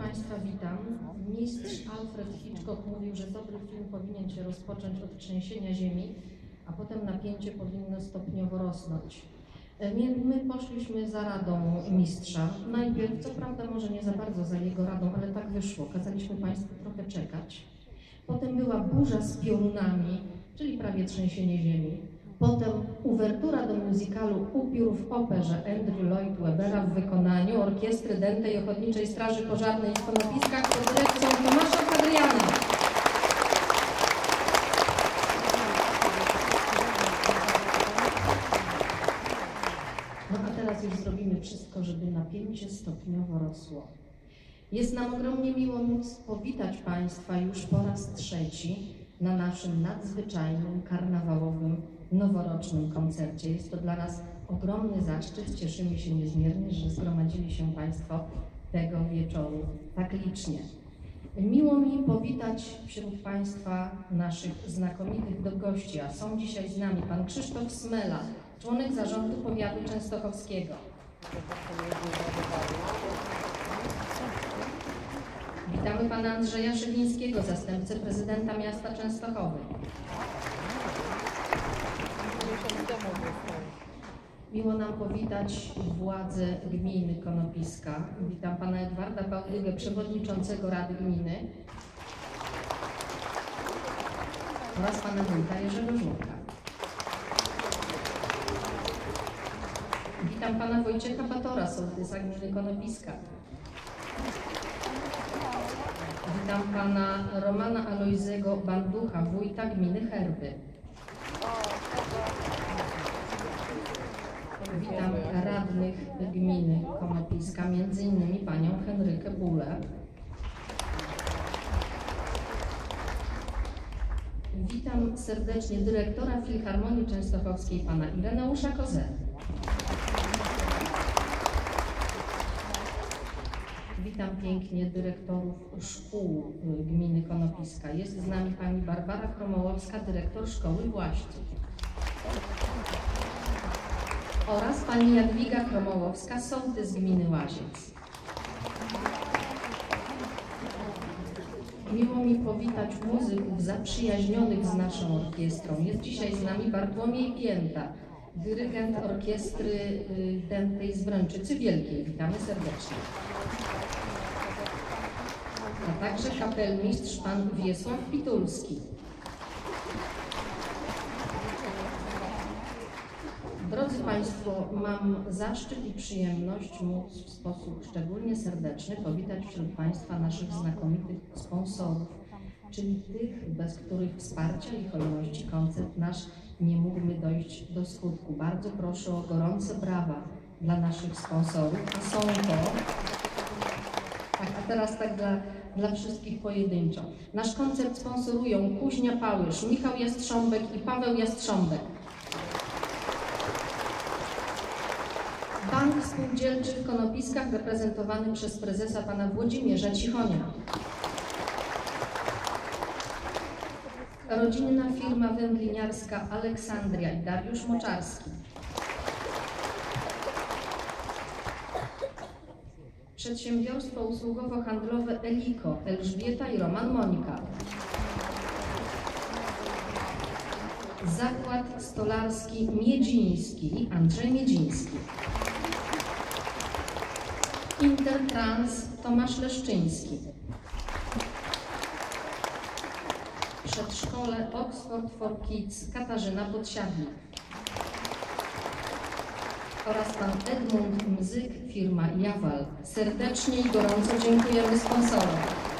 Państwa, witam. Mistrz Alfred Hitchcock mówił, że dobry film powinien się rozpocząć od trzęsienia ziemi, a potem napięcie powinno stopniowo rosnąć. My poszliśmy za radą mistrza. Najpierw, co prawda może nie za bardzo za jego radą, ale tak wyszło. Kazaliśmy Państwu trochę czekać. Potem była burza z piorunami, czyli prawie trzęsienie ziemi. Potem uwertura do musicalu Upiór w operze Andrew Lloyd Webbera w wykonaniu Orkiestry Dętej Ochotniczej Straży Pożarnej w Konopiskach pod dyrekcją Tomasza Hadriana. No a teraz już zrobimy wszystko, żeby napięcie stopniowo rosło. Jest nam ogromnie miło móc powitać Państwa już po raz trzeci na naszym nadzwyczajnym, karnawałowym, noworocznym koncercie. Jest to dla nas ogromny zaszczyt. Cieszymy się niezmiernie, że zgromadzili się Państwo tego wieczoru tak licznie. Miło mi powitać wśród Państwa naszych znakomitych gości, a są dzisiaj z nami pan Krzysztof Smela, członek zarządu powiatu częstochowskiego. Witamy pana Andrzeja Szywińskiego, zastępcę prezydenta miasta Częstochowy. Miło nam powitać władze gminy Konopiska. Witam pana Edwarda Bałdygę, przewodniczącego Rady Gminy oraz pana wójta Jerzego Żurka. Witam pana Wojciecha Batora, sołtysa gminy Konopiska. Witam pana Romana Alojzego Banducha, wójta gminy Herby. Witam radnych gminy Konopiska, m.in. panią Henrykę Bulę. Witam serdecznie dyrektora Filharmonii Częstochowskiej, pana Ireneusza Kozę. Witam pięknie dyrektorów szkół gminy Konopiska. Jest z nami pani Barbara Chromołowska, dyrektor szkoły Właściw. Oraz pani Jadwiga Chromołowska, sołtys gminy Łaziec. Miło mi powitać muzyków zaprzyjaźnionych z naszą orkiestrą. Jest dzisiaj z nami Bartłomiej Pięta, dyrygent orkiestry dętej z Wręczycy Wielkiej. Witamy serdecznie. A także kapelmistrz pan Wiesław Pitulski. Drodzy Państwo, mam zaszczyt i przyjemność móc w sposób szczególnie serdeczny powitać wśród Państwa naszych znakomitych sponsorów, czyli tych, bez których wsparcia i hojności koncert nasz nie mógłby dojść do skutku. Bardzo proszę o gorące brawa dla naszych sponsorów, a są to... Tak, a teraz tak dla wszystkich pojedynczo. Nasz koncert sponsorują Kuźnia Pałysz, Michał Jastrząbek i Paweł Jastrząbek. Bank Spółdzielczy w Konopiskach reprezentowany przez prezesa pana Włodzimierza Cichonia. Rodzinna firma wędliniarska Aleksandria i Dariusz Moczarski. Przedsiębiorstwo usługowo-handlowe Eliko, Elżbieta i Roman Monika. Zakład stolarski Miedziński, Andrzej Miedziński. Intertrans, Tomasz Leszczyński. Przedszkole Oxford for Kids, Katarzyna Podsiadnik. Oraz pan Edmund Mzyk, firma Jawal. Serdecznie i gorąco dziękujemy sponsorom.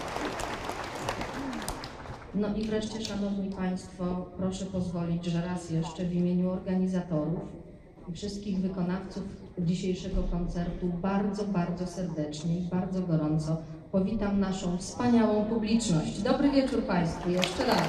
No i wreszcie, Szanowni Państwo, proszę pozwolić, że raz jeszcze w imieniu organizatorów i wszystkich wykonawców dzisiejszego koncertu bardzo, bardzo serdecznie i bardzo gorąco powitam naszą wspaniałą publiczność. Dobry wieczór Państwu jeszcze raz.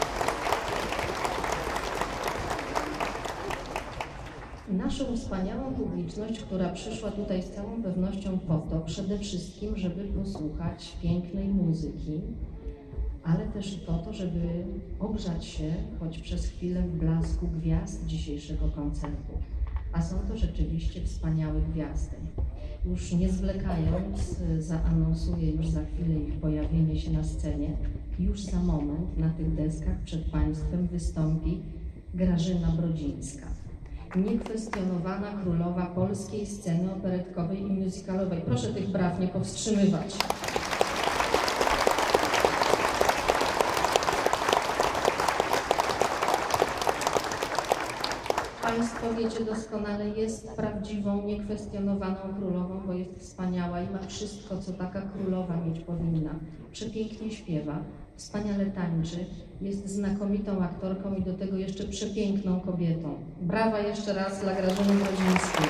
Naszą wspaniałą publiczność, która przyszła tutaj z całą pewnością po to przede wszystkim, żeby posłuchać pięknej muzyki, ale też i po to, żeby ogrzać się choć przez chwilę w blasku gwiazd dzisiejszego koncertu. A są to rzeczywiście wspaniałe gwiazdy. już nie zwlekając, zaanonsuję już za chwilę ich pojawienie się na scenie. Już za moment na tych deskach przed Państwem wystąpi Grażyna Brodzińska, niekwestionowana królowa polskiej sceny operetkowej i musicalowej. Proszę tych braw nie powstrzymywać. Państwo wiecie doskonale, jest prawdziwą, niekwestionowaną królową, bo jest wspaniała i ma wszystko, co taka królowa mieć powinna. Przepięknie śpiewa, wspaniale tańczy, jest znakomitą aktorką i do tego jeszcze przepiękną kobietą. Brawa jeszcze raz dla Grażyny Brodzińskiej.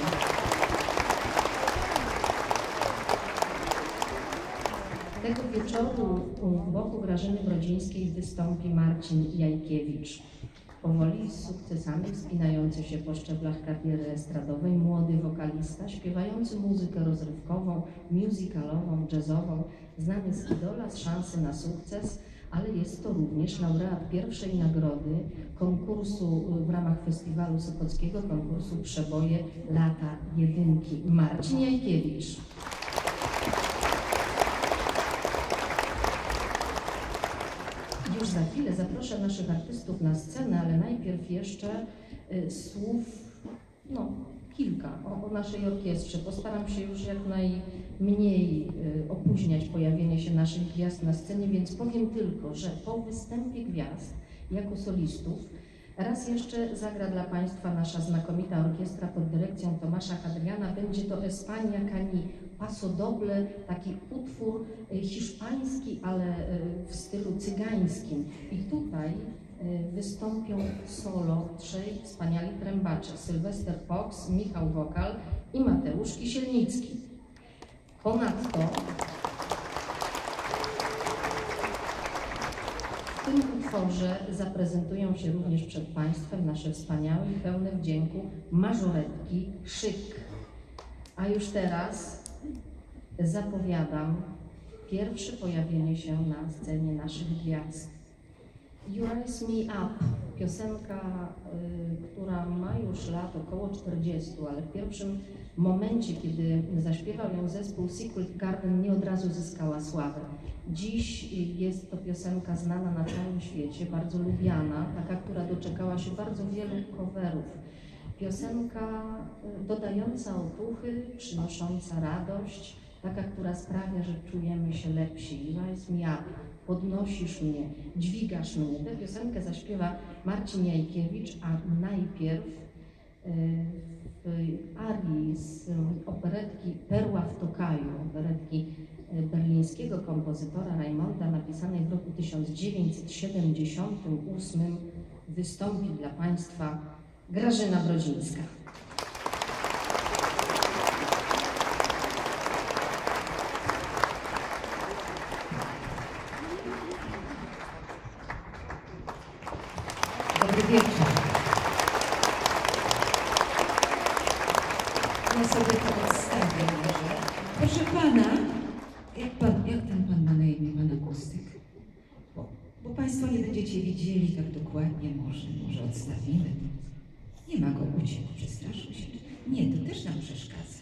Tego wieczoru w boku Grażyny Brodzińskiej wystąpi Marcin Jajkiewicz. Powoli, z sukcesami, wspinający się po szczeblach kariery estradowej, młody wokalista, śpiewający muzykę rozrywkową, musicalową, jazzową, znany z Idola, z Szansy na sukces, ale jest to również laureat pierwszej nagrody konkursu w ramach Festiwalu Sopockiego, konkursu Przeboje Lata Jedynki. Marcin Jajkiewicz. Już za chwilę zaproszę naszych artystów na scenę, ale najpierw jeszcze słów, kilka o naszej orkiestrze. Postaram się już jak najmniej opóźniać pojawienie się naszych gwiazd na scenie, więc powiem tylko, że po występie gwiazd jako solistów raz jeszcze zagra dla Państwa nasza znakomita orkiestra pod dyrekcją Tomasza Hadriana. Będzie to España Cani Paso Doble, taki utwór hiszpański, ale w stylu cygańskim. I tutaj wystąpią solo trzej wspaniali trębacze: Sylwester Fox, Michał Wokal i Mateusz Kisielnicki. Ponadto w tym utworze zaprezentują się również przed Państwem nasze wspaniałe i pełne wdzięku mażoretki Szyk. A już teraz zapowiadam pierwsze pojawienie się na scenie naszych gwiazd. You Raise Me Up, piosenka, która ma już lat około 40, ale w pierwszym momencie, kiedy zaśpiewał ją zespół Secret Garden, nie od razu zyskała sławę. Dziś jest to piosenka znana na całym świecie, bardzo lubiana, taka, która doczekała się bardzo wielu coverów. Piosenka dodająca otuchy, przynosząca radość, taka, która sprawia, że czujemy się lepsi. You Raise Me Up, podnosisz mnie, dźwigasz mnie. Tę piosenkę zaśpiewa Marcin Jajkiewicz, a najpierw w arii z operetki Perła w Tokaju, operetki berlińskiego kompozytora Raymonda, napisanej w roku 1978, wystąpi dla Państwa Grażyna Brodzińska. Dobry wieczór. Ja sobie to odstawię może. Proszę pana, jak ten pan ma na imię, pan akustyk? Bo państwo nie będziecie widzieli tak dokładnie, może odstawimy. Nie ma go, uciekł, przestraszył się. Nie, to też nam przeszkadza.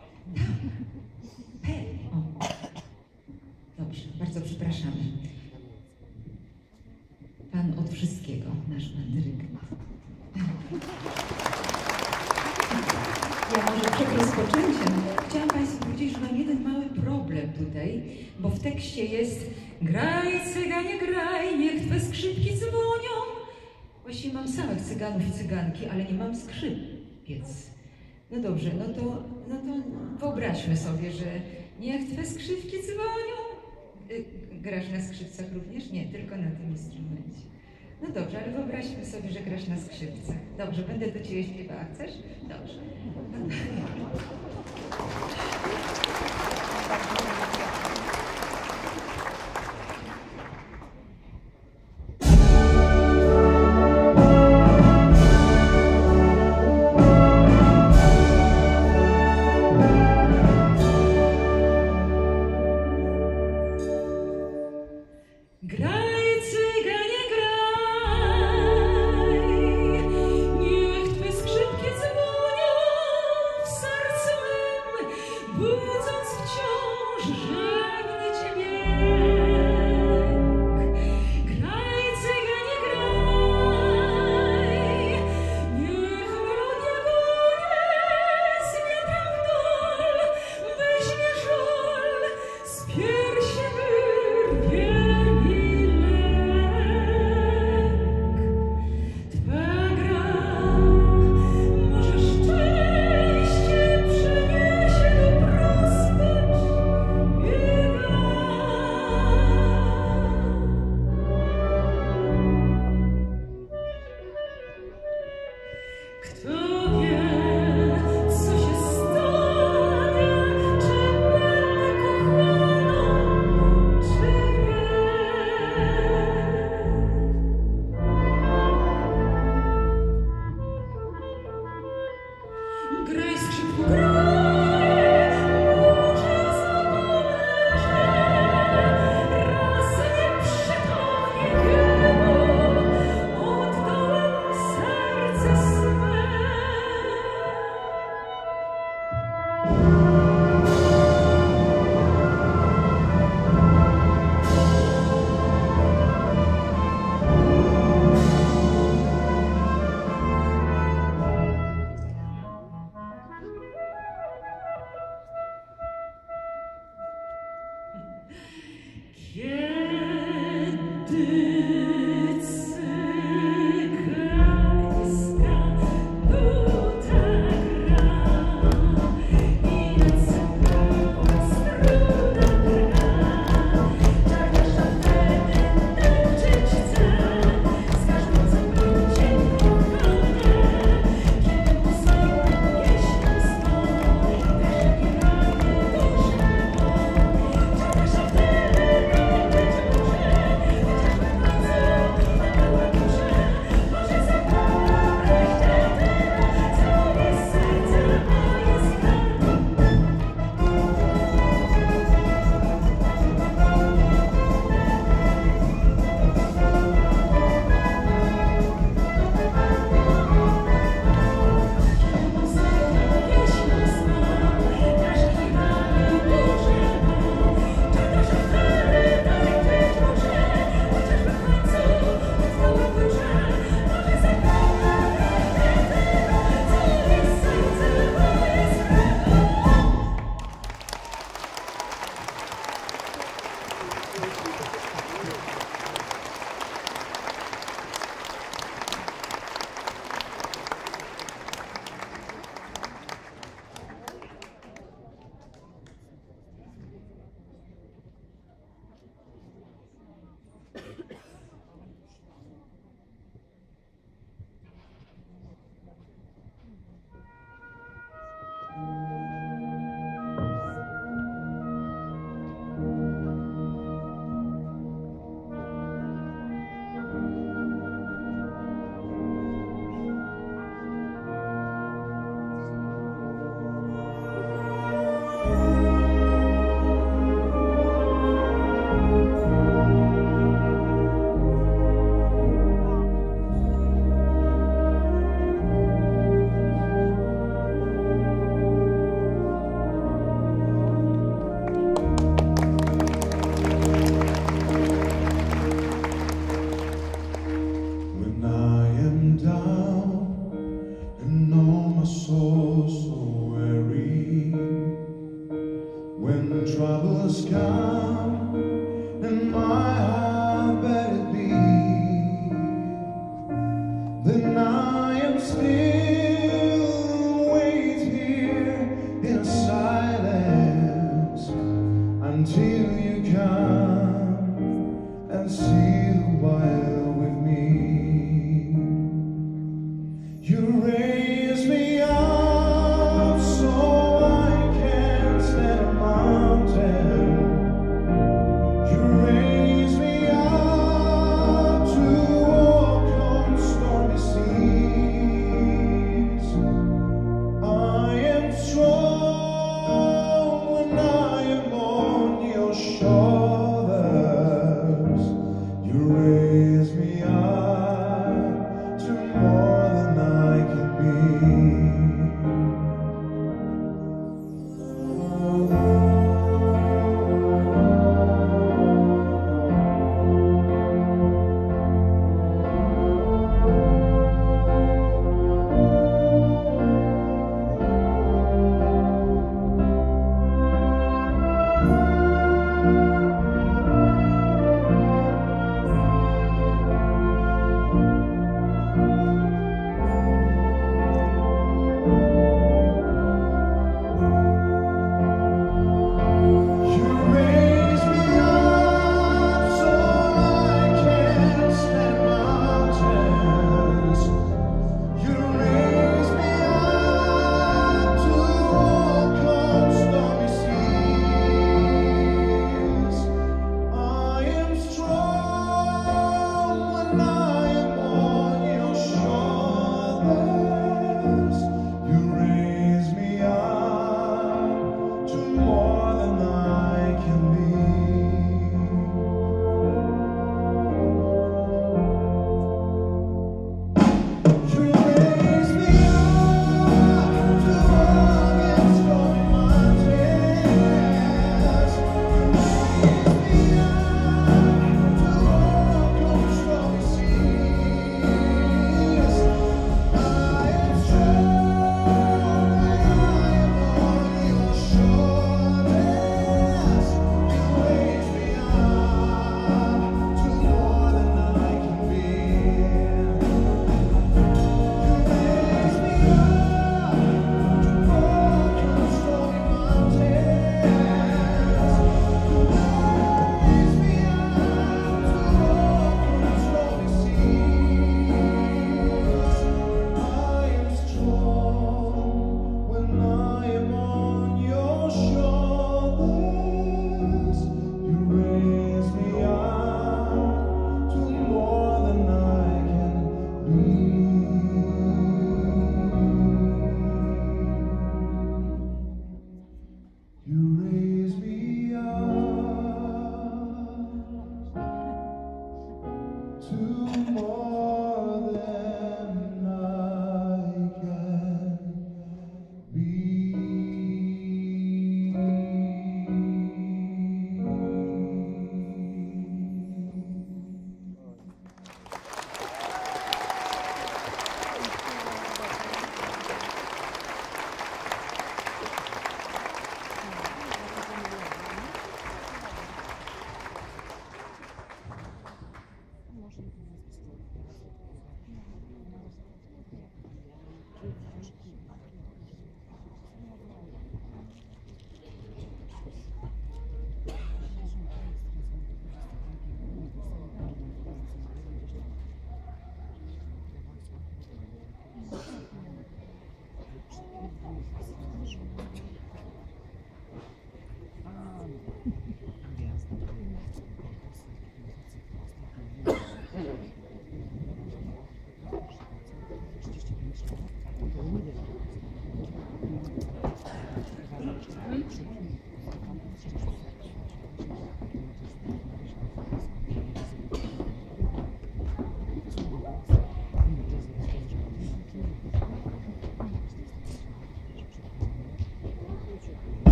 O. Dobrze, bardzo przepraszamy. Pan od wszystkiego, nasz pan dyrygent. Ja może przed rozpoczęciem chciałam Państwu powiedzieć, że mam jeden mały problem tutaj, bo w tekście jest: graj, cyganie, graj, niech Twe skrzypki dzwonią. Właściwie mam samych cyganów i cyganki, ale nie mam skrzypiec. No dobrze, no to wyobraźmy sobie, że niech Twe skrzypki dzwonią. Grasz na skrzypcach również? Nie, tylko na tym instrumencie. No dobrze, ale wyobraźmy sobie, że grasz na skrzypcach. Dobrze, będę do Ciebie śpiewała. Chcesz? Dobrze. Woo! You raise me up to more than I can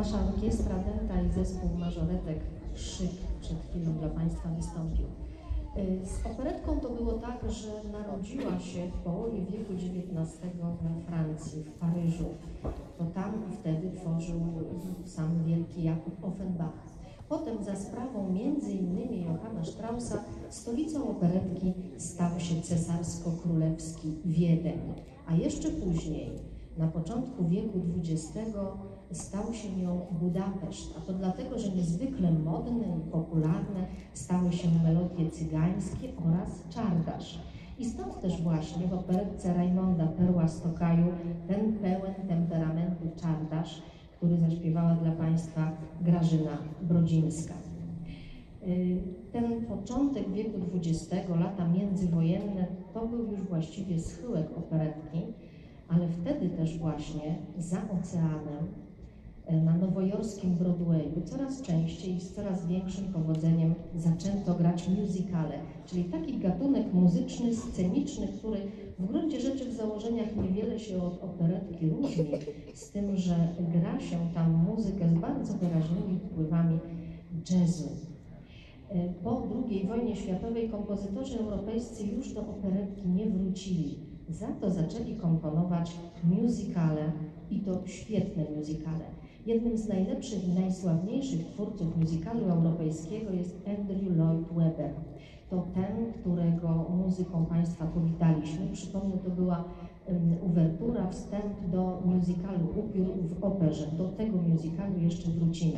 Nasza orkiestra Delta i zespół mażoretek Szyk przed chwilą dla Państwa wystąpił. Z operetką to było tak, że narodziła się w połowie wieku XIX we Francji, w Paryżu. To tam wtedy tworzył sam wielki Jakub Offenbach. Potem za sprawą m.in. Johanna Straussa stolicą operetki stał się cesarsko-królewski Wiedeń, a jeszcze później, na początku wieku XX, stał się nią Budapeszt, a to dlatego, że niezwykle modne i popularne stały się melodie cygańskie oraz czardasz. I stąd też właśnie w operetce Rajmonda Perła Stokaju ten pełen temperamentu czardasz, który zaśpiewała dla Państwa Grażyna Brodzińska. Ten początek wieku XX, lata międzywojenne, to był już właściwie schyłek operetki, ale wtedy też właśnie za oceanem, na nowojorskim Broadwayu coraz częściej i z coraz większym powodzeniem zaczęto grać musicale, czyli taki gatunek muzyczny, sceniczny, który w gruncie rzeczy w założeniach niewiele się od operetki różni, z tym, że gra się tam muzykę z bardzo wyraźnymi wpływami jazzu. Po II wojnie światowej kompozytorzy europejscy już do operetki nie wrócili, za to zaczęli komponować musicale i to świetne musicale. Jednym z najlepszych i najsławniejszych twórców musicalu europejskiego jest Andrew Lloyd Webber. To ten, którego muzyką Państwa powitaliśmy. Przypomnę, to była uwertura, wstęp do musicalu Upiór w operze. Do tego musicalu jeszcze wrócimy.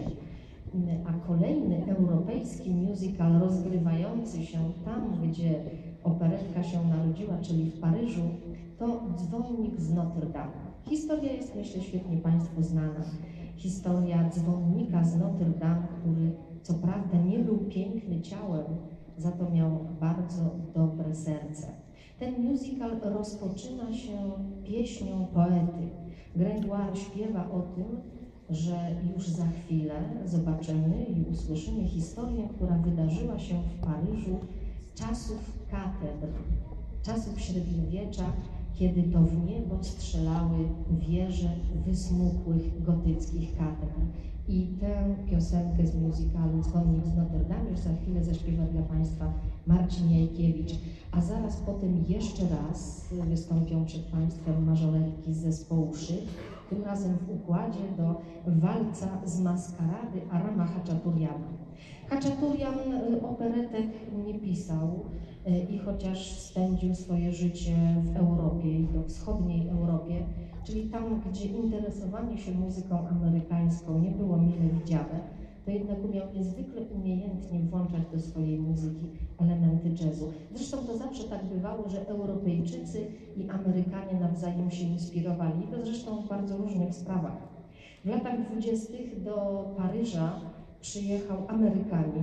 A kolejny europejski musical rozgrywający się tam, gdzie operetka się narodziła, czyli w Paryżu, to Dzwonnik z Notre Dame. Historia jest, myślę, świetnie Państwu znana. Historia dzwonnika z Notre Dame, który co prawda nie był piękny ciałem, za to miał bardzo dobre serce. Ten musical rozpoczyna się pieśnią poety. Gringoire śpiewa o tym, że już za chwilę zobaczymy i usłyszymy historię, która wydarzyła się w Paryżu czasów katedr, czasów średniowiecza, kiedy to w niebo strzelały wieże wysmukłych gotyckich katedr. I tę piosenkę z musicalu Dzwonnik z Notre Dame już za chwilę zaśpiewa dla Państwa Marcin Jajkiewicz, a zaraz potem jeszcze raz wystąpią przed Państwem mażoretki z zespołu Szyk, tym razem w układzie do walca z maskarady Arama Hachaturiana. Hachaturian operetek nie pisał i chociaż spędził swoje życie w Europie i to wschodniej Europie, czyli tam, gdzie interesowanie się muzyką amerykańską nie było mile widziane, to jednak umiał niezwykle umiejętnie włączać do swojej muzyki elementy jazzu. Zresztą to zawsze tak bywało, że Europejczycy i Amerykanie nawzajem się inspirowali, to zresztą w bardzo różnych sprawach. W latach 20. do Paryża przyjechał Amerykanin,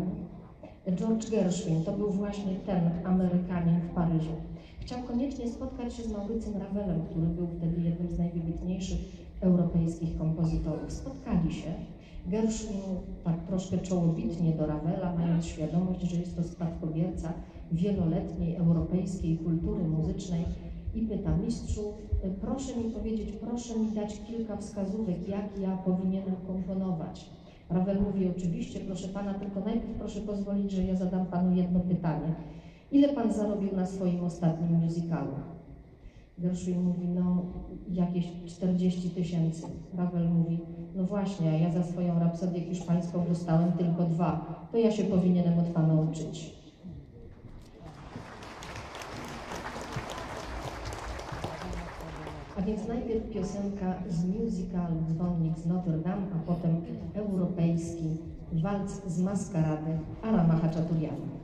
George Gershwin, to był właśnie ten Amerykanin w Paryżu. Chciał koniecznie spotkać się z Maurycym Ravelem, który był wtedy jednym z najwybitniejszych europejskich kompozytorów. Spotkali się. Gershwin tak troszkę czołobitnie do Ravela, mając świadomość, że jest to spadkobierca wieloletniej europejskiej kultury muzycznej, i pyta: mistrzu, proszę mi powiedzieć, proszę mi dać kilka wskazówek, jak ja powinienem komponować. Ravel mówi: oczywiście, proszę pana, tylko najpierw proszę pozwolić, że ja zadam panu jedno pytanie. Ile pan zarobił na swoim ostatnim musicalu? Gershwin mówi: no jakieś 40 000. Ravel mówi: no właśnie, a ja za swoją rapsodię hiszpańską dostałem tylko 2. To ja się powinienem od pana uczyć. A więc najpierw piosenka z musicalu Dzwonnik z Notre Dame, a potem europejski walc z maskarady Arama Hachaturiana.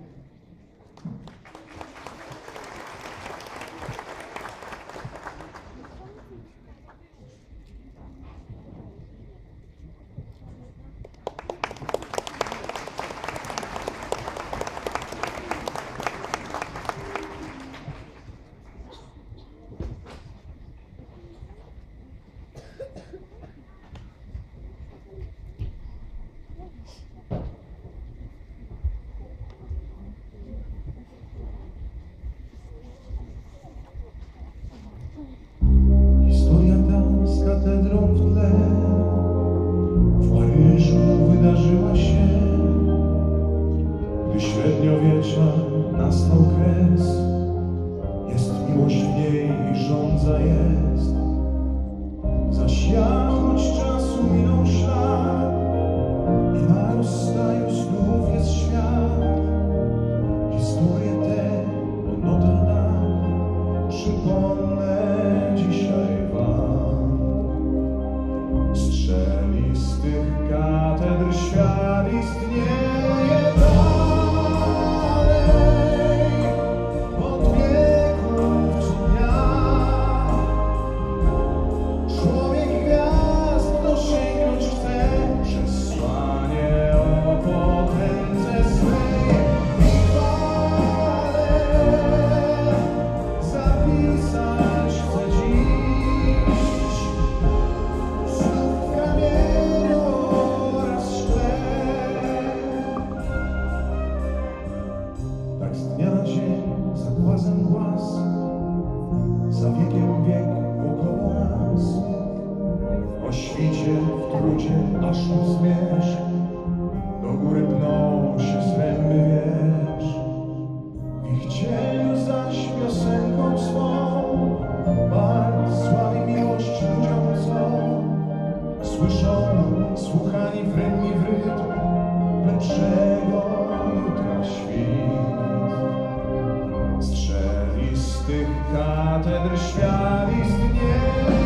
głazem głaz, za wiekiem wiek wokoło nas. O świcie w trudzie aż mu zmierzch, do góry pną się zręby wież. W ich cieniu zaś piosenką swą bard sławi miłość ludziom złą. Słyszą, słuchani w rytm i w rytm lepszego jutra świt. Strzeli z tych katedr świat istnieje.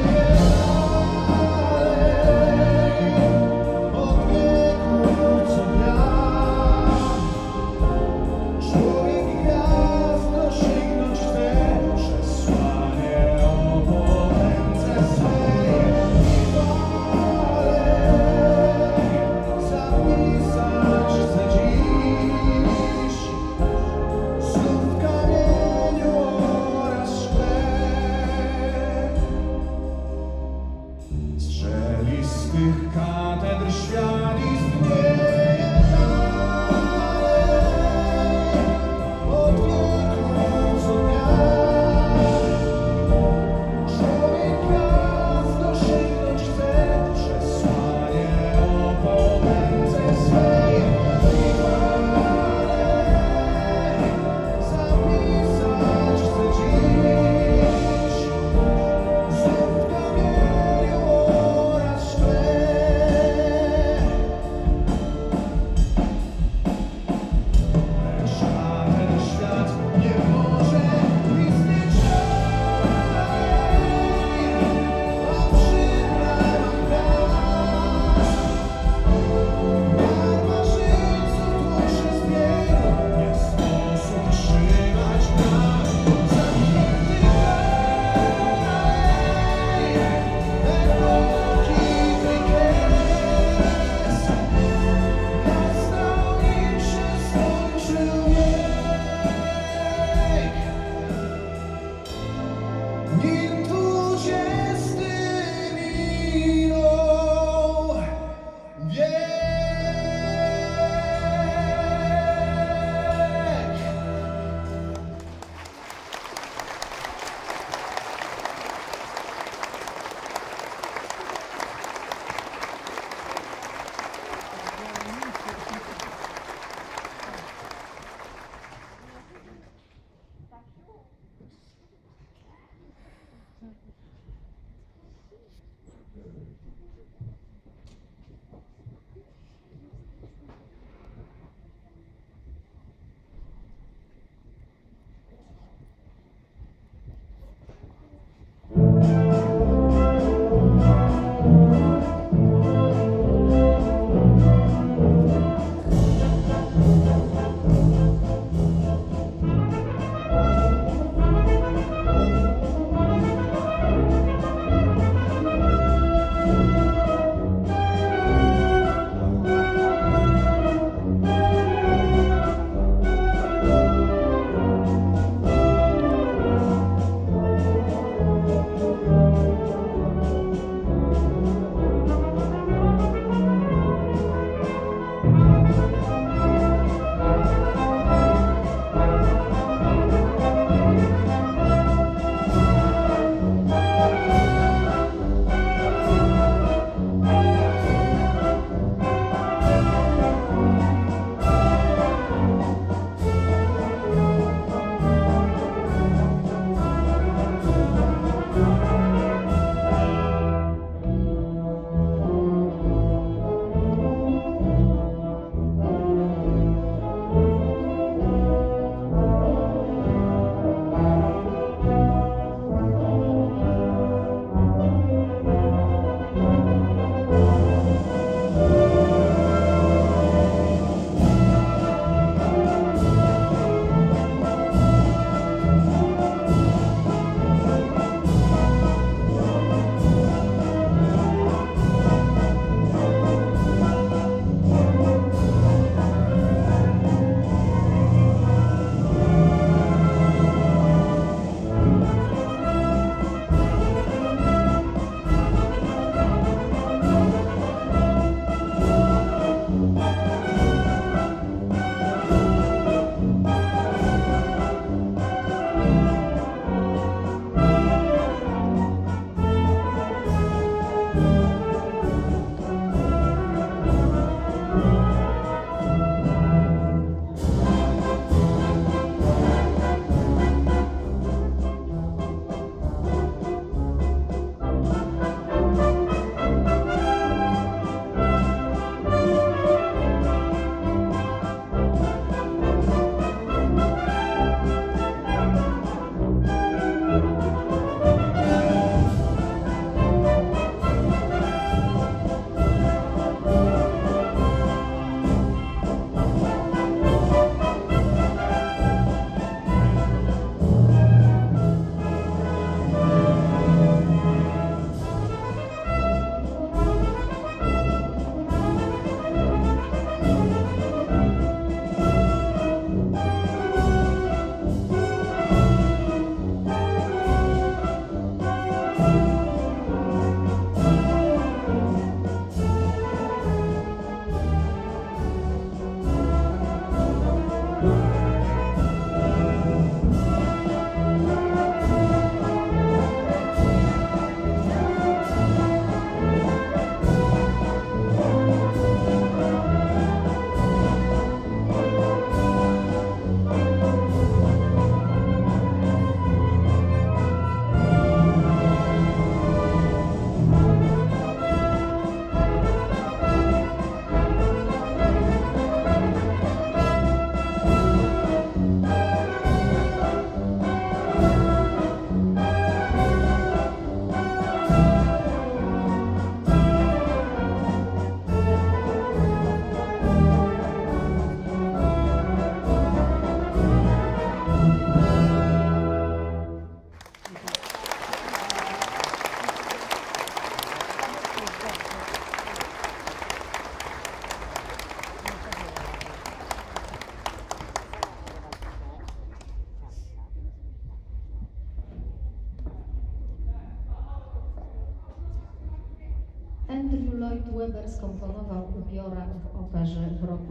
Andrew Lloyd Webber skomponował upiora w operze w roku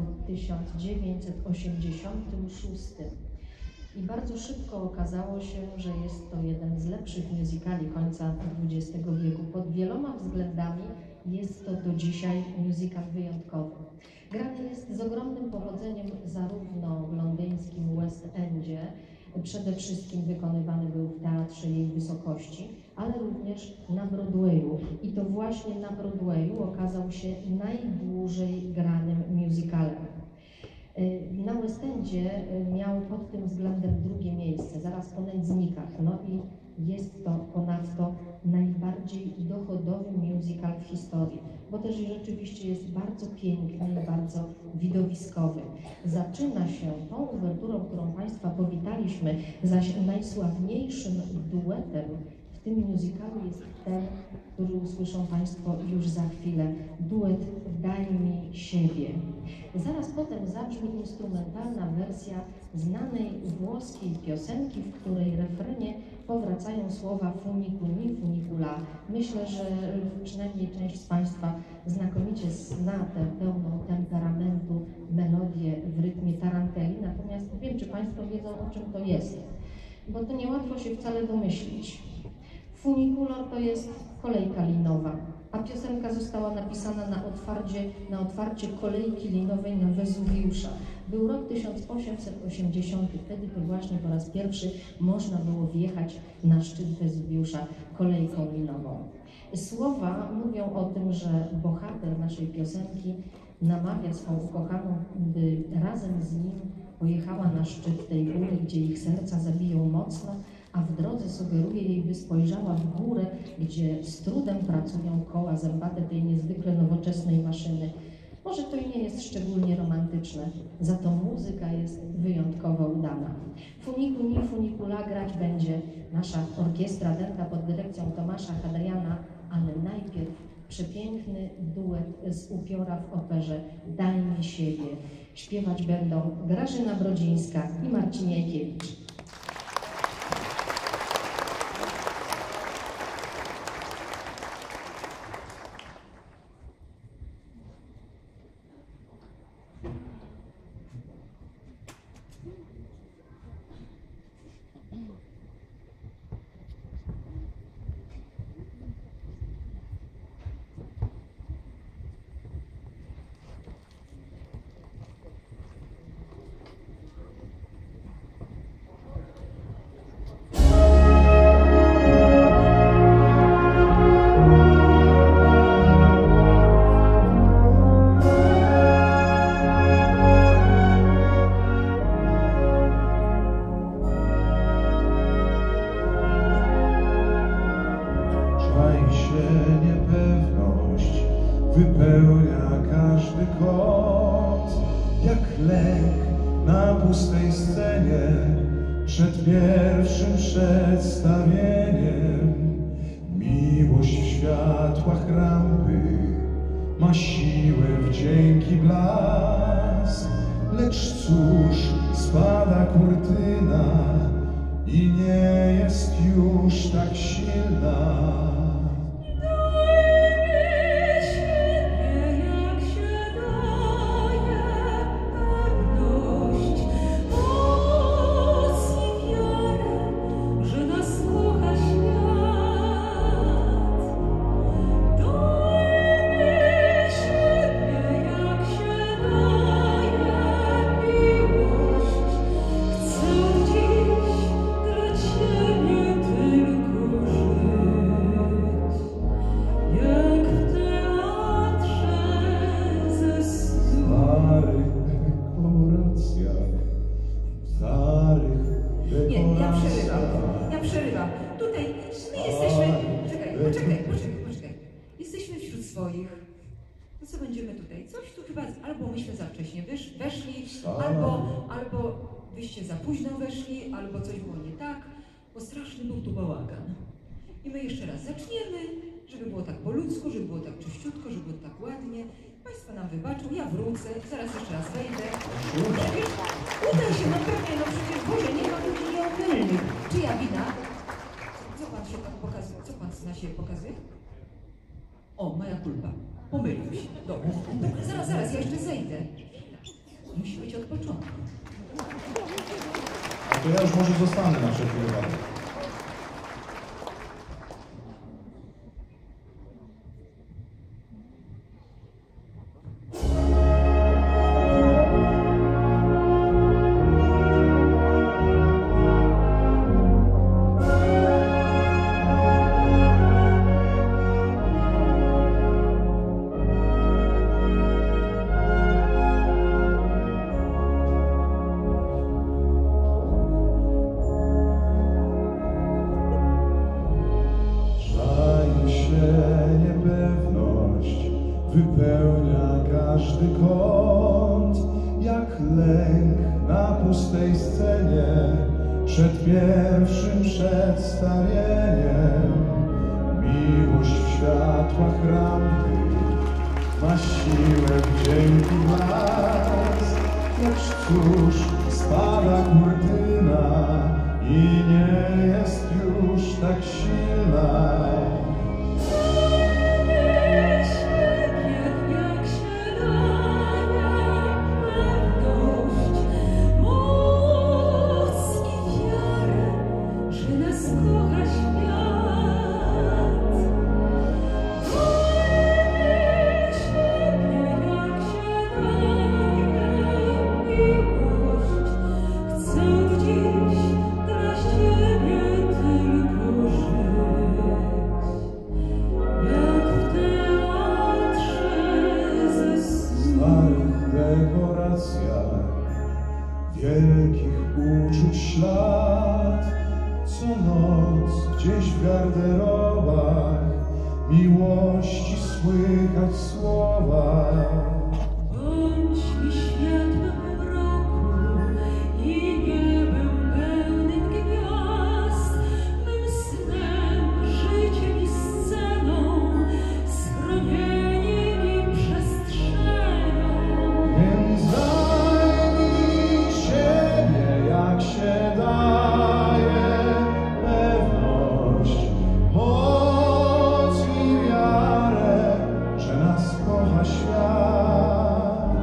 1986 i bardzo szybko okazało się, że jest to jeden z lepszych musicali końca XX wieku. Pod wieloma względami jest to do dzisiaj musical wyjątkowy. Grany jest z ogromnym powodzeniem zarówno w londyńskim West Endzie, przede wszystkim wykonywany był w Teatrze Jej Wysokości, ale również na Broadwayu. I to właśnie na Broadwayu okazał się najdłużej granym musicalem. Na West Endzie miał pod tym względem drugie miejsce, zaraz po Nędznikach. No i jest to ponadto najbardziej dochodowy musical w historii, bo też rzeczywiście jest bardzo piękny i bardzo widowiskowy. Zaczyna się tą uwerturą, którą Państwa powitaliśmy, zaś najsławniejszym duetem w tym musicalu jest ten, który usłyszą Państwo już za chwilę. Duet Daj mi siebie. Zaraz potem zabrzmi instrumentalna wersja znanej włoskiej piosenki, w której refrenie powracają słowa funiculi, funicula. Myślę, że przynajmniej część z Państwa znakomicie zna tę pełną temperamentu melodię w rytmie tarantelli, natomiast nie wiem, czy Państwo wiedzą, o czym to jest, bo to niełatwo się wcale domyślić. Funiculor to jest kolejka linowa, a piosenka została napisana na otwarcie kolejki linowej na Wezuwiusza. Był rok 1880, wtedy to właśnie po raz pierwszy można było wjechać na szczyt Wezuwiusza kolejką linową. Słowa mówią o tym, że bohater naszej piosenki namawia swą ukochaną, by razem z nim pojechała na szczyt tej góry, gdzie ich serca zabiją mocno, a w drodze sugeruje jej, by spojrzała w górę, gdzie z trudem pracują koła zębate tej niezwykle nowoczesnej maszyny. Może to i nie jest szczególnie romantyczne, za to muzyka jest wyjątkowo udana. Funiculi, funicula grać będzie nasza orkiestra dęta pod dyrekcją Tomasza Hadajana, ale najpierw przepiękny duet z upiora w operze Daj mi siebie. Śpiewać będą Grażyna Brodzińska i Marcin Jajkiewicz. Wypełnia każdy kąt, jak lek na pustej scenie przed pierwszym przedstawieniem. Miłość w światłach rampy ma siłę, wdzięki blask, lecz cóż, spada kurtyna i nie jest już tak silna. Ja przerywam. Tutaj my jesteśmy... Poczekaj. Jesteśmy wśród swoich. No co będziemy tutaj? Coś tu chyba albo myśmy za wcześnie weszli, albo wyście za późno weszli, albo coś było nie tak, bo straszny był tu bałagan. I my jeszcze raz zaczniemy, żeby było tak po ludzku, żeby było tak czyściutko, żeby było tak ładnie. Państwo nam wybaczą, ja wrócę, zaraz jeszcze raz wejdę. Uda się, no pewnie, no przecież Boże, nie ma ludzi nieomylnych. Czyja wina? Co pan się tam pokazuje? Co pan na siebie pokazuje? O, moja kulpa. Pomylił się. Dobra, dobra, zaraz, ja jeszcze zejdę. Musi być od początku. A to ja już może zostanę na wszelki wypadek. Wypełnia każdy kąt, jak lęk na pustej scenie przed pierwszym przedstawieniem. Miłość w światłach rampy ma siłę wdzięku blask, lecz cóż, spada kurtyna i nie jest już tak silna. Wielkich uczuć ślad, co noc gdzieś w garderobach miłości słychać słowa. Bądź mi światłem mroku i niebem pełnym gwiazd, mym snem, życiem i sceną, schronieniem i przestrzenią. Więc jak się daje pewność, moc i wiarę, że nas kocha świat.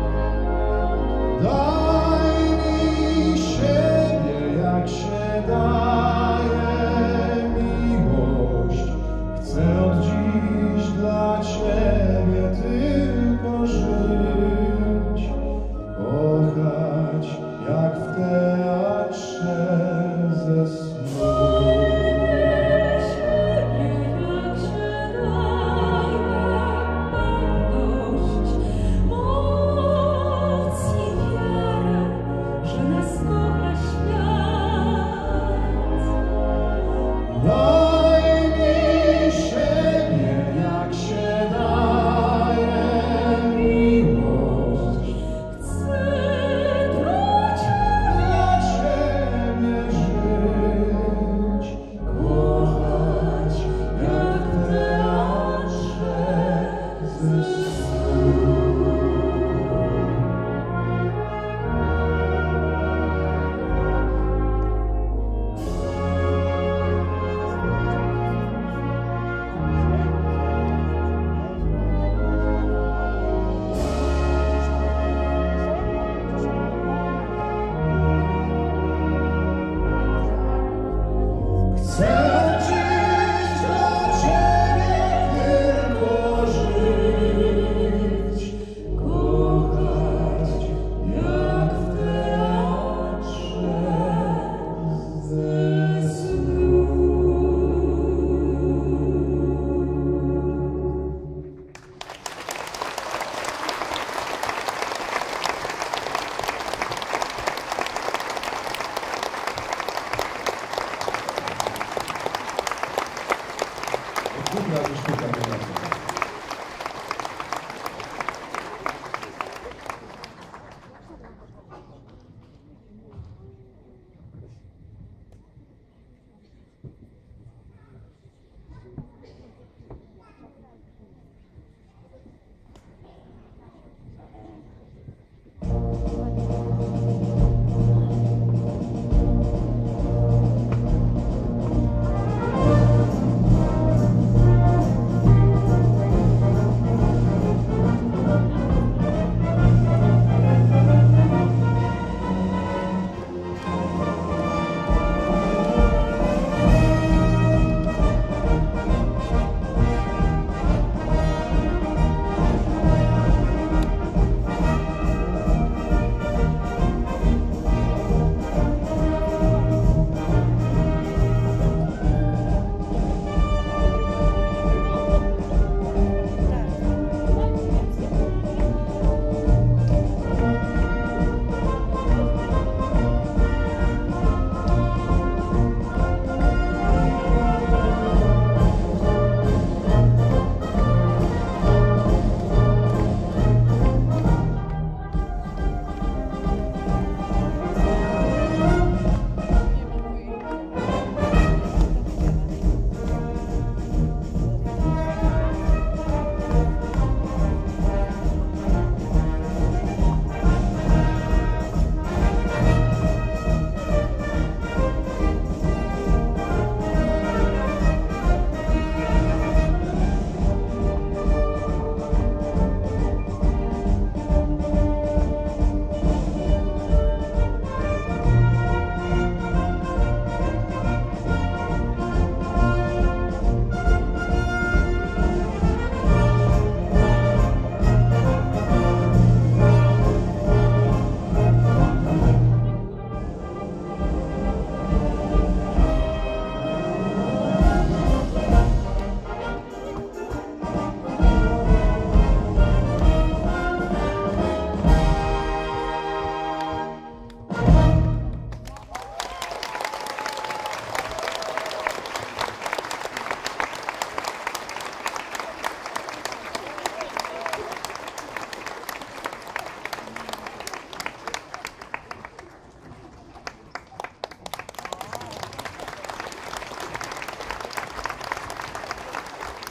Daj mi siebie, jak się daje miłość. Chcę od dziś dla Ciebie tylko żyć, kochać jak w teatrze ze snu. Daj mi siebie, jak się daje miłość. Chcę dla Ciebie żyć, kochać jak w teatrze ze snu. Chcę dziś dla Ciebie tylko żyć, kochać jak w teatrze ze snu. Dwóch razy sztuka wygląda.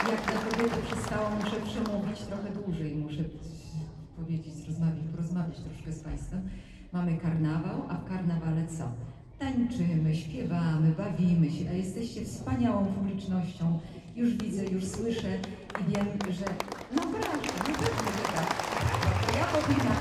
Jak na kobiety przystało, muszę przemówić trochę dłużej, muszę powiedzieć, porozmawiać troszkę z Państwem. Mamy karnawał, a w karnawale co? Tańczymy, śpiewamy, bawimy się, a jesteście wspaniałą publicznością. Już widzę, już słyszę i wiem, że... No brawo, no pewnie, że tak. To ja powinnam.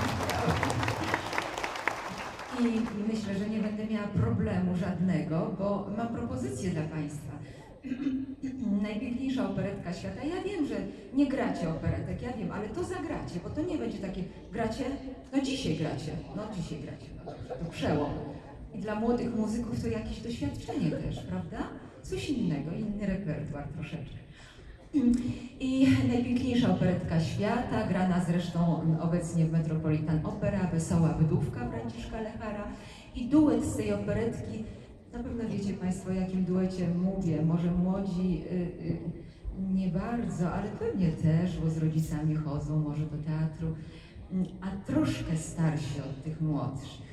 I myślę, że nie będę miała problemu żadnego, bo mam propozycję dla Państwa. Najpiękniejsza operetka świata. Ja wiem, że nie gracie operetek, ja wiem, ale to zagracie, bo to nie będzie takie... Gracie? No dzisiaj gracie. No dzisiaj gracie. No, to przełom. I dla młodych muzyków to jakieś doświadczenie też, prawda? Coś innego, inny repertuar troszeczkę. I najpiękniejsza operetka świata, grana zresztą obecnie w Metropolitan Opera, Wesoła Wdówka Franciszka Lechara. I duet z tej operetki, na pewno wiecie Państwo, o jakim duecie mówię, może młodzi nie bardzo, ale pewnie też, bo z rodzicami chodzą może do teatru, a troszkę starsi od tych młodszych.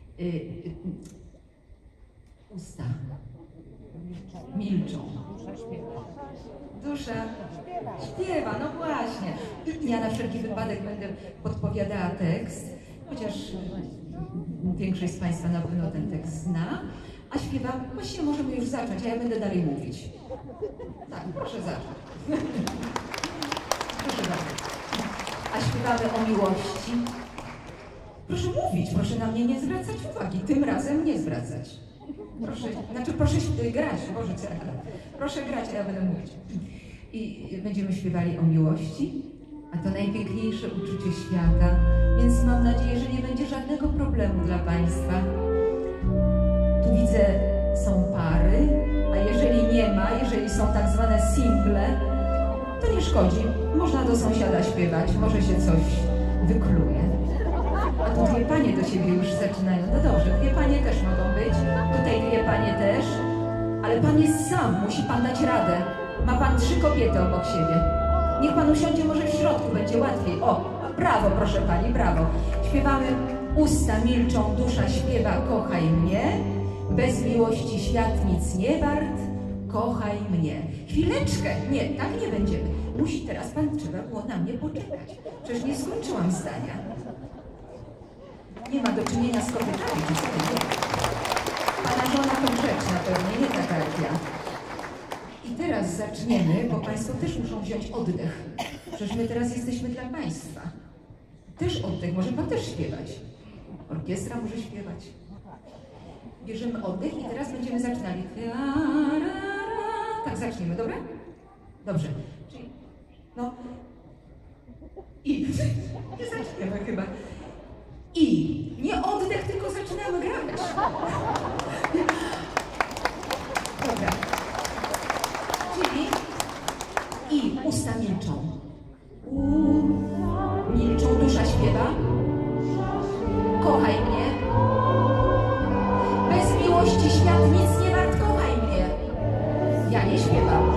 Usta milczą. Dusza śpiewa, no właśnie. Ja na wszelki wypadek będę podpowiadała tekst, chociaż większość z Państwa na pewno ten tekst zna, a śpiewam, właściwie możemy już zacząć, a ja będę dalej mówić. Tak, proszę zacząć. Proszę bardzo. A śpiewamy o miłości. Proszę mówić, proszę na mnie nie zwracać uwagi, tym razem nie zwracać. Proszę, znaczy proszę grać, Boże, co ja gadam. Proszę grać, a ja będę mówić. I będziemy śpiewali o miłości, a to najpiękniejsze uczucie świata, więc mam nadzieję, że nie będzie żadnego problemu dla Państwa. Tu widzę, są pary, a jeżeli nie ma, jeżeli są tak zwane single, to nie szkodzi. Można do sąsiada śpiewać, może się coś wykluje. A tu dwie panie do siebie już zaczynają. No dobrze, dwie panie też mogą być. Tutaj dwie panie też. Ale Pan jest sam, musi Pan dać radę. Ma Pan 3 kobiety obok siebie. Niech Pan usiądzie może w środku, będzie łatwiej. O, brawo, proszę Pani, brawo. Śpiewamy, usta milczą, dusza śpiewa, kochaj mnie. Bez miłości świat nic nie wart, kochaj mnie. Chwileczkę, nie, tak nie będziemy. Musi teraz Pan, trzeba było na mnie poczekać. Przecież nie skończyłam zdania. Nie ma do czynienia z kobietami, nie. Pana żona to grzeczna pewnie, nie taka jak ja. I teraz zaczniemy, bo Państwo też muszą wziąć oddech. Przecież my teraz jesteśmy dla Państwa. Też oddech, może Pan też śpiewać. Orkiestra może śpiewać. Bierzemy oddech i teraz będziemy zaczynali. Tak, zaczniemy, dobra? Dobrze. Czyli, no. I zaczniemy chyba. I nie oddech, tylko zaczynamy grać. Dobra. Czyli i usta milczą. Milczą, dusza śpiewa. Kochaj mnie. Bez miłości świat nic nie wart, kochaj mnie. Ja nie śpiewam.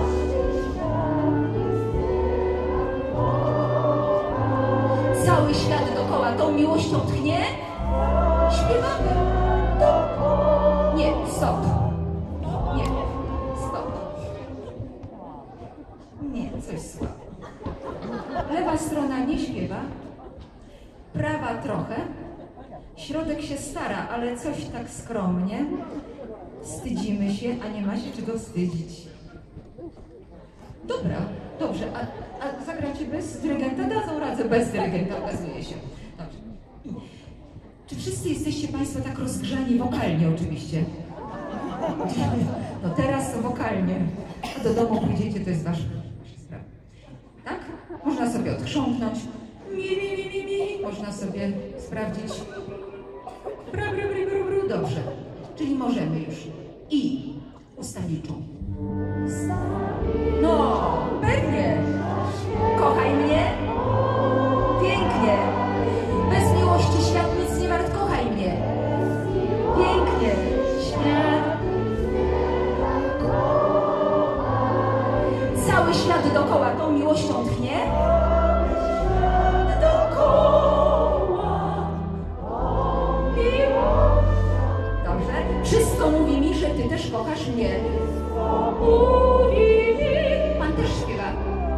Cały świat dookoła tą miłością tchnie. Śpiewamy. To. Nie, stop. Nie, stop. Nie, coś słabo. Lewa strona nie śpiewa. Prawa trochę. Środek się stara, ale coś tak skromnie. Wstydzimy się, a nie ma się czego wstydzić. Dobra, dobrze. A zagracie bez dyrygenta? Dadzą radę bez dyrygenta, okazuje się. Dobrze. Czy wszyscy jesteście Państwo tak rozgrzani wokalnie oczywiście? No teraz to wokalnie. A do domu pójdziecie, to jest wasza sprawa. Tak? Można sobie odchrząknąć. Można sobie sprawdzić. Dobrze. Czyli możemy już. I usta milczą. No, pewnie. Kochaj mnie. Pięknie. Bez miłości świat nic nie wart, kochaj mnie. Pięknie. Świat. Cały świat dookoła tą miłością tchnie. Dobrze. Wszystko mówi mi, że Ty też kochasz mnie. Mówi mi. Pan też śpiewa.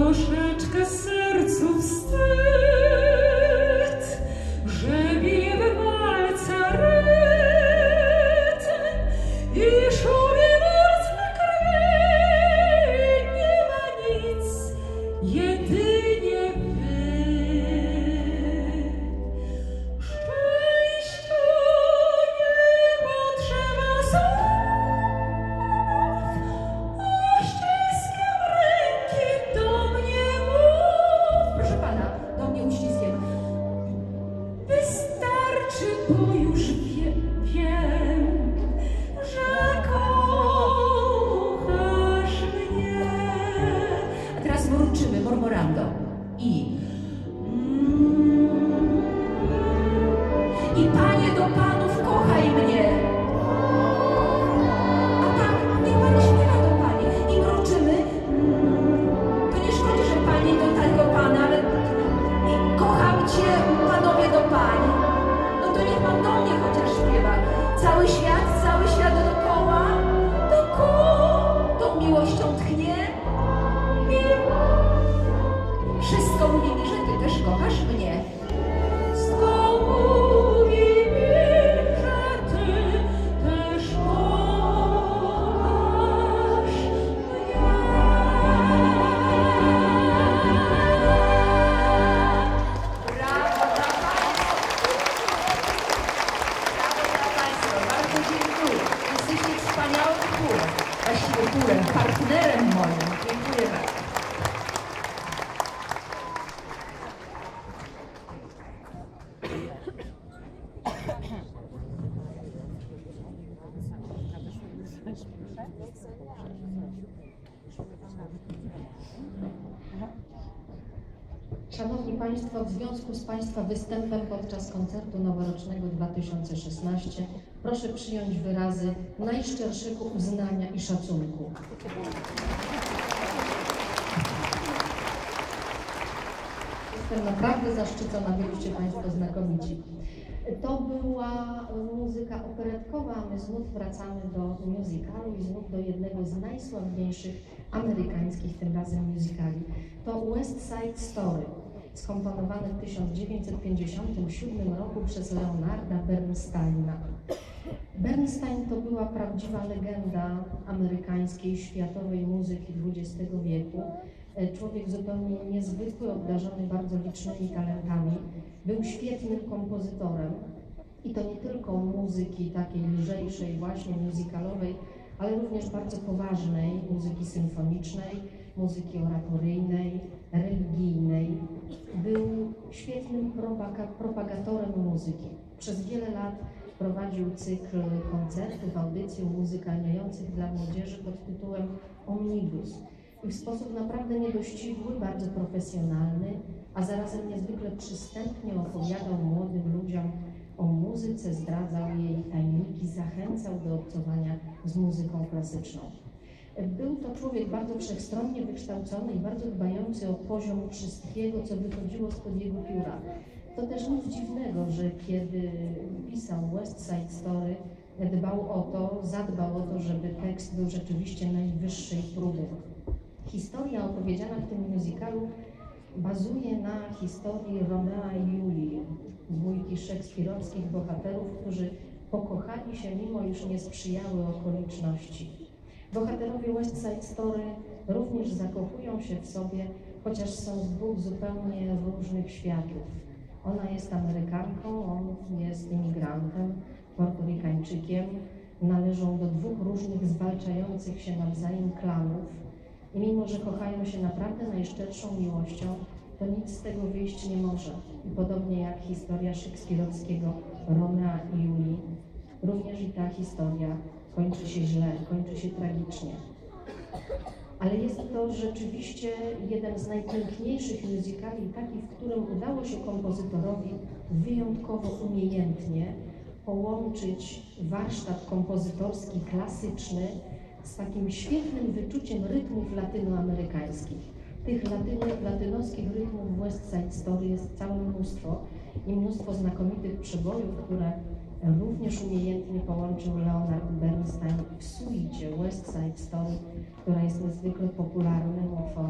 troszeczkę sercu wstyd, że bije w walca rytm i szumie mocne krwi. Nie ma nic, jedynie wy. Szczęściu nie potrzeba słów, a ściskiem ręki do mnie mów. Proszę pana, do mnie uściskiem. Wystarczy, bo już wiem, że kochasz mnie. A teraz mruczymy mormorando. I panie do panów, kochaj mnie. A pan, niech pan śpiewa do pani. I mruczymy. To nie szkodzi, że pani do tego pana, ale i kocham cię, panowie do pań. No to niech pan do mnie chociaż śpiewa. Cały świat dookoła, tą miłością tchnie. Wszystko mówi mi, że ty też kochasz mnie. Wszystko mówi mi, że ty też kochasz mnie. Brawo dla Państwa, bardzo dziękuję. Jesteście wspaniałym chórem, właściwie chórem, partnerem moim. Dziękuję bardzo. Szanowni Państwo, w związku z Państwa występem podczas koncertu noworocznego 2016 proszę przyjąć wyrazy najszczerszego uznania i szacunku. Jestem naprawdę zaszczycona, byliście Państwo znakomici. To była muzyka operetkowa, a my znów wracamy do musicalu i znów do jednego z najsławniejszych amerykańskich tym razem musicali. To West Side Story, skomponowane w 1957 roku przez Leonarda Bernsteina. Bernstein to była prawdziwa legenda amerykańskiej, światowej muzyki XX wieku. Człowiek zupełnie niezwykły, obdarzony bardzo licznymi talentami. Był świetnym kompozytorem i to nie tylko muzyki takiej lżejszej, właśnie musicalowej, ale również bardzo poważnej muzyki symfonicznej, muzyki oratoryjnej, religijnej. Był świetnym propagatorem muzyki. Przez wiele lat prowadził cykl koncertów, audycji umuzykalniających dla młodzieży pod tytułem Omnibus. I w sposób naprawdę niedościgły, bardzo profesjonalny, a zarazem niezwykle przystępnie opowiadał młodym ludziom o muzyce, zdradzał jej tajniki, zachęcał do obcowania z muzyką klasyczną. Był to człowiek bardzo wszechstronnie wykształcony i bardzo dbający o poziom wszystkiego, co wychodziło spod jego pióra. To też nic dziwnego, że kiedy pisał West Side Story, zadbał o to, żeby tekst był rzeczywiście najwyższej próby. Historia opowiedziana w tym musicalu bazuje na historii Romea i Julii, dwójki szekspirowskich bohaterów, którzy pokochali się, mimo iż nie sprzyjały okoliczności. Bohaterowie West Side Story również zakochują się w sobie, chociaż są z dwóch zupełnie różnych światów. Ona jest Amerykanką, on jest imigrantem, Portorykańczykiem. Należą do dwóch różnych, zwalczających się nawzajem klanów. I mimo, że kochają się naprawdę najszczerszą miłością, to nic z tego wyjść nie może. I podobnie jak historia szekspirowskiego Romea i Julii, również i ta historia kończy się źle, kończy się tragicznie. Ale jest to rzeczywiście jeden z najpiękniejszych musicali, taki, w którym udało się kompozytorowi wyjątkowo umiejętnie połączyć warsztat kompozytorski, klasyczny z takim świetnym wyczuciem rytmów latynoamerykańskich. Tych latynoskich rytmów w West Side Story jest całe mnóstwo i mnóstwo znakomitych przebojów, które również umiejętnie połączył Leonard Bernstein w suicie West Side Story, która jest niezwykle popularnym utworem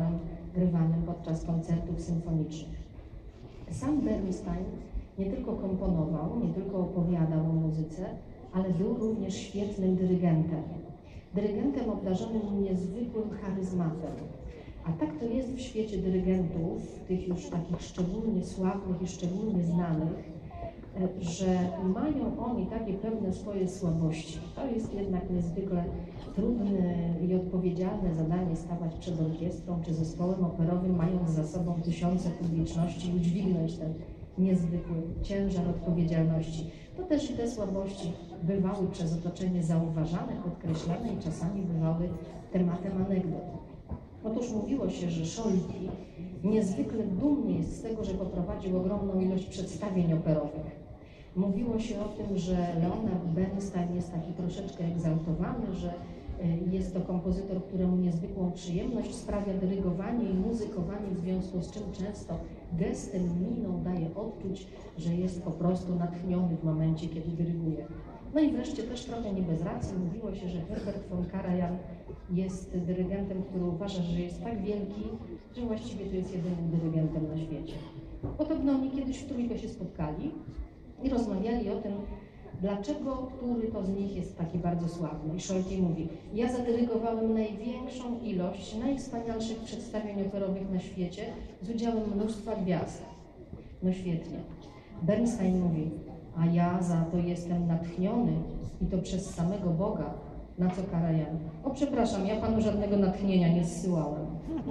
grywanym podczas koncertów symfonicznych. Sam Bernstein nie tylko komponował, nie tylko opowiadał o muzyce, ale był również świetnym dyrygentem. Dyrygentem obdarzonym niezwykłym charyzmatem. A tak to jest w świecie dyrygentów, tych już takich szczególnie sławnych i szczególnie znanych, że mają oni takie pewne swoje słabości. To jest jednak niezwykle trudne i odpowiedzialne zadanie stawać przed orkiestrą czy zespołem operowym, mając za sobą tysiące publiczności i udźwignąć ten niezwykły ciężar odpowiedzialności. To też i te słabości bywały przez otoczenie zauważane, podkreślane i czasami bywały tematem anegdot. Otóż mówiło się, że Scholti niezwykle dumny jest z tego, że poprowadził ogromną ilość przedstawień operowych. Mówiło się o tym, że Leonard Bernstein jest taki troszeczkę egzaltowany, że jest to kompozytor, któremu niezwykłą przyjemność sprawia dyrygowanie i muzykowanie, w związku z czym często gestem, miną daje odczuć, że jest po prostu natchniony w momencie, kiedy dyryguje. No i wreszcie też trochę nie bez racji mówiło się, że Herbert von Karajan jest dyrygentem, który uważa, że jest tak wielki, że właściwie to jest jedynym dyrygentem na świecie. Podobno oni kiedyś w trójkę się spotkali i rozmawiali o tym, dlaczego który to z nich jest taki bardzo sławny. I Scholti mówi: ja zadyrygowałem największą ilość najwspanialszych przedstawień operowych na świecie z udziałem mnóstwa gwiazd. No świetnie. Bernstein mówi: a ja za to jestem natchniony i to przez samego Boga. Na co Karajan: o przepraszam, ja panu żadnego natchnienia nie zsyłałem.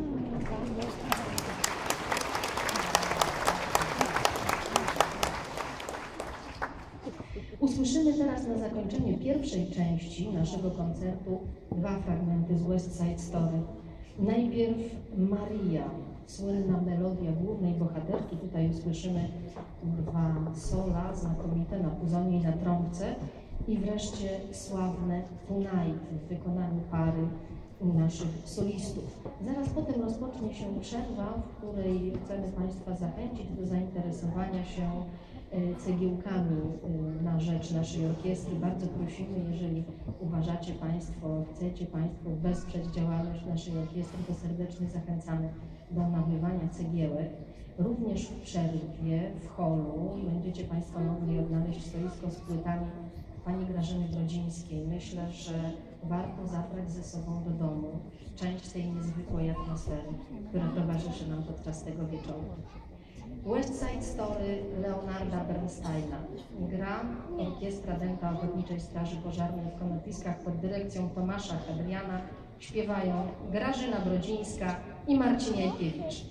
Usłyszymy teraz na zakończenie pierwszej części naszego koncertu dwa fragmenty z West Side Story. Najpierw Maria, słynna melodia głównej bohaterki. Tutaj usłyszymy dwa sola znakomite na puzonie i na trąbce. I wreszcie sławne Tonight w wykonaniu pary naszych solistów. Zaraz potem rozpocznie się przerwa, w której chcemy Państwa zachęcić do zainteresowania się cegiełkami na rzecz naszej orkiestry. Bardzo prosimy, jeżeli uważacie Państwo, chcecie Państwo wesprzeć działalność naszej orkiestry, to serdecznie zachęcamy do nabywania cegiełek. Również w przerwie, w holu będziecie Państwo mogli odnaleźć stoisko z płytami pani Grażyny Brodzińskiej. Myślę, że warto zabrać ze sobą do domu część tej niezwykłej atmosfery, która towarzyszy nam podczas tego wieczoru. West Side Story Leonarda Bernsteina. Gra Orkiestra Dęta Ochotniczej Straży Pożarnej w Konopiskach pod dyrekcją Tomasza Hadriana. Śpiewają Grażyna Brodzińska i Marcin Jajkiewicz.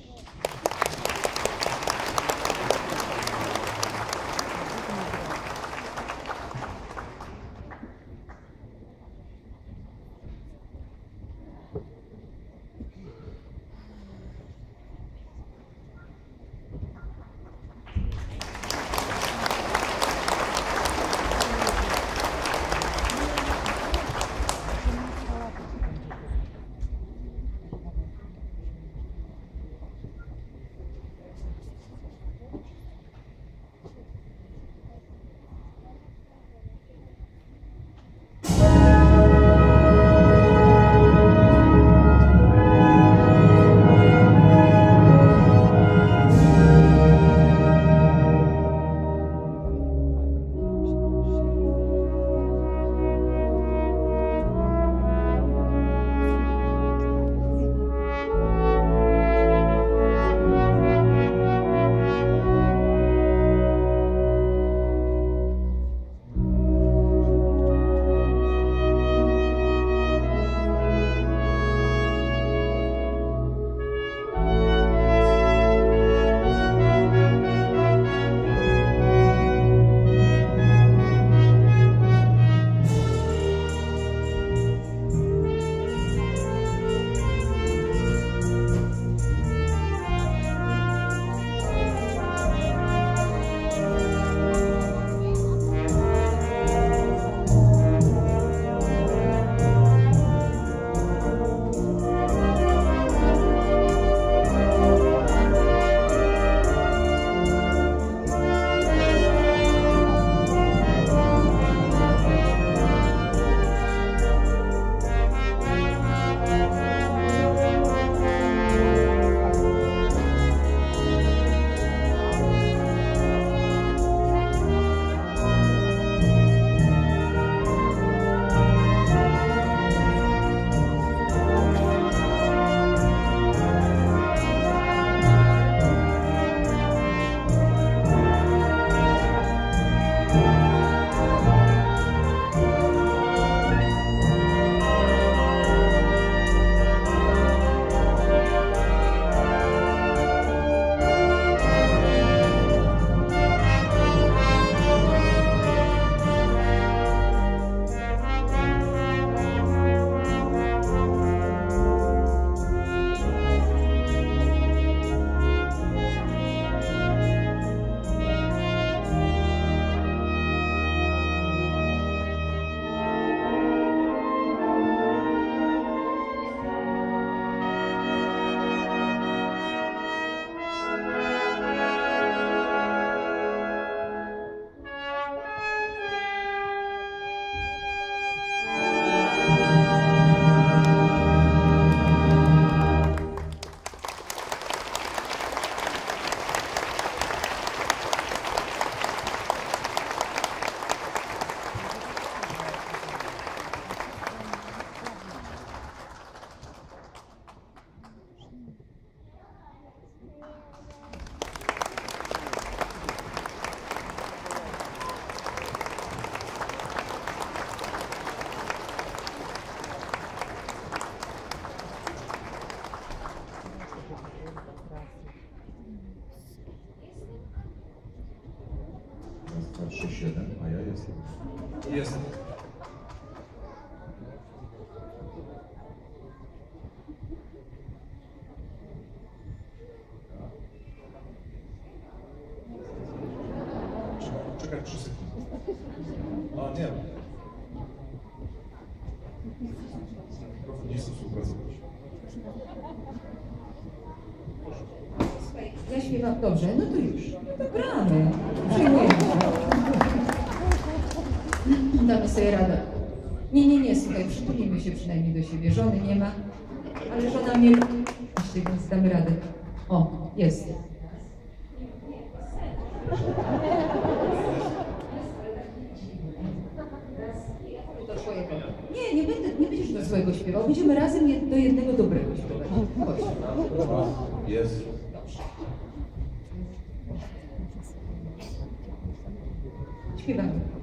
Raz, 2, 3, 7, a ja jestem. Jestem. Czekaj 3 sekundy. A nie. Mikrofon nie chce współpracować. Ja śpiewam dobrze, no to już. No to gramy. Przyjmujemy. Damy sobie radę. Nie, słuchaj, przytulimy się przynajmniej do siebie. Żony nie ma, ale żona mnie... Jeszcze więc damy radę. O, jest. Nie będziesz do złego śpiewał. Będziemy razem do jednego dobrego śpiewać. Chodź. Jest. Śpiewamy.